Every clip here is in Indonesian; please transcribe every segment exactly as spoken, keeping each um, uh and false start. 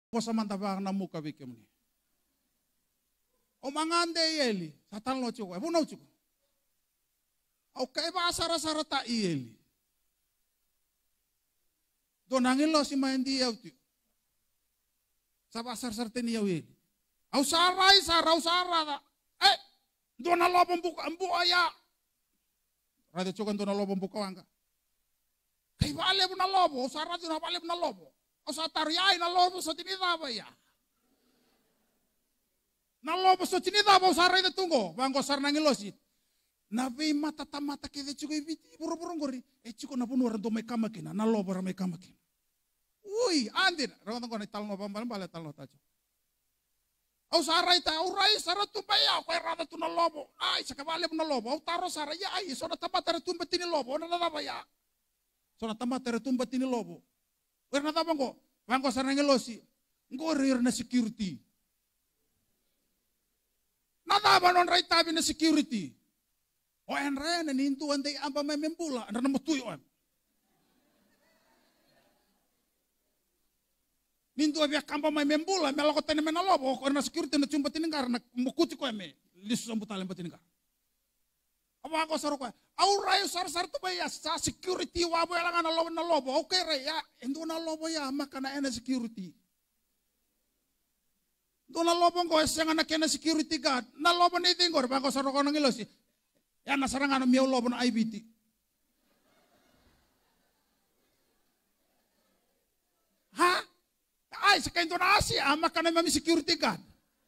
Posa mantapang na muka bikim ni. O mangande yeli, satan lo cuko, ebu nau cuko. O kaiba asara-asara ta yeli. Donangin lo si main dia uti. Saba asar-asar teni yau yeli. Au sarai sara, au sara. Eh, dona lo pembuka, embu aya. Rada cuko dona lo pembuka wangka. Kaiba ale bu na lobo, sara dona ale bu na lobo. O sa tariai na lobo so tinida ba ya. Na lobo so tinida ba usara ite tunggo, bangko sar nangilosit. Na ve mata tamata kede chuko ibiti buru-buru ngori. E chuko na punu orang to me kamakina, na lobo ra me kamakina. Ui, andir, rawan tunggo na talno pambalan bale talno tajo. Au sara ita, au rai sara tumbaya, ko rada tu na lobo. Ai sakabale na lobo, au taro sara ya ai so na tamata re tumba tini lobo, na na ba ya. So na tamata re tumba tini lobo. Werna ta bangko, bangko sarang ngelosi, ngori na security. Nata ba non rai tabi na security. O en rai na nintu ante amba may membula, na namutuyo am. Nintu abia kamba may membula, may alako tayo na lobo, o na security na chumba tiningkar, na mukuti ko eme, lisus ang butalan ba tiningkar. Apa ako saro ko, au rayo sar-sar to ba ya, sa security wabo ya lang na lobo na lobo, okay ray ya, endo na lobo ya, maka na ena security. Do na lobo ko, siya nga na kena security guard, na lobo na itingor, ba ako saro ko nang ilosi, ya nasarangan na miyaw lobo na I B T. Ha? Ay, sa kayo na Asia, maka na mami security guard.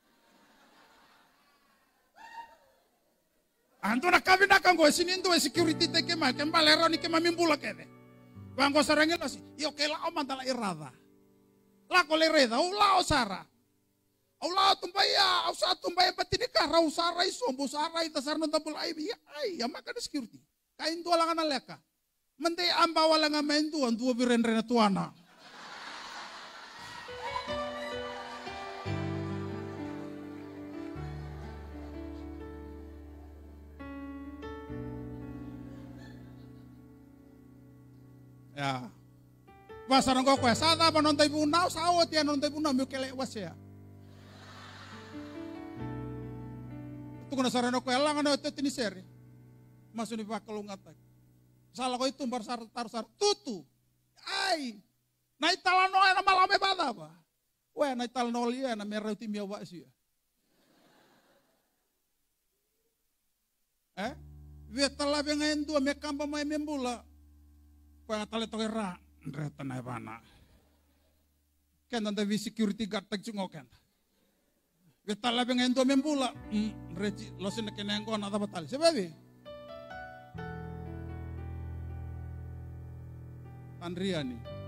Anto na kami na kanggo sinindo security teke mal kembalero ni kemamimbula kene. Bangko sarangelo si yo kela o mantala irada. La ko le reda ula o sara. Ula tumbaya, au sa tumbaya batini ka rau sara iso bu sara ita sarno tabul ai bi ai ya maka security. Kain tua langan leka. Mente amba wala nga mentu an tua biren rena tuana. Ya. Basa nang ko sa ta pa nontay punaw sa awat yan nontay punaw mi kele wasya. Tu ko na sarano ko lang ano ito tiniseri. Maso ni pakalungatag. Sala ko itu bar sar tar sar tutu. Ay. Naitalano ay na malame bada ba. We naitalano liya na meron ti miya wasya. Eh? Vetala bengain dua me kamba mai membula. Tale toke ra reta na bana. Ken anda vi security guard tag chungo ken. Betala bengen do membula. Mm reji losin ken engko na batal. Sebabi. Andriani.